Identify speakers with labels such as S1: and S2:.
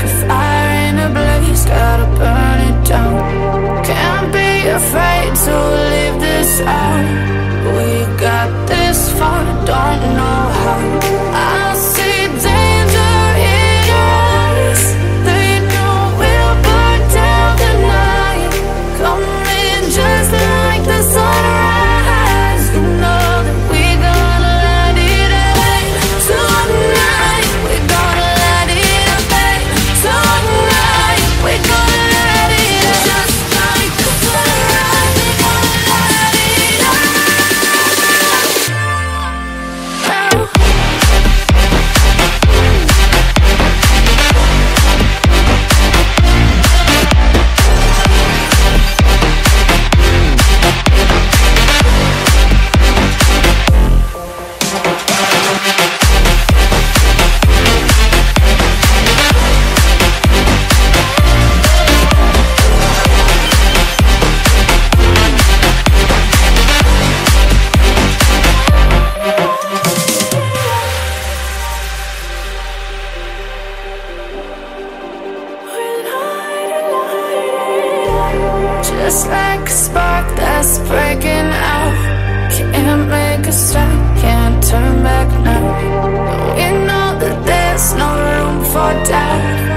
S1: a fire in a blaze, gotta burn it down. Can't be afraid to leave this out. We got this far, don't know how. I see danger in your eyes. They know we'll burn down the night. Coming just like the sunrise. You know that we're gonna let it out. Tonight, we're gonna let it out. Tonight, we're gonna let it out. Just like the sunrise, we're gonna let it out. Just like a spark that's breaking out. Can't make a stop, can't turn back now. We know that there's no room for doubt.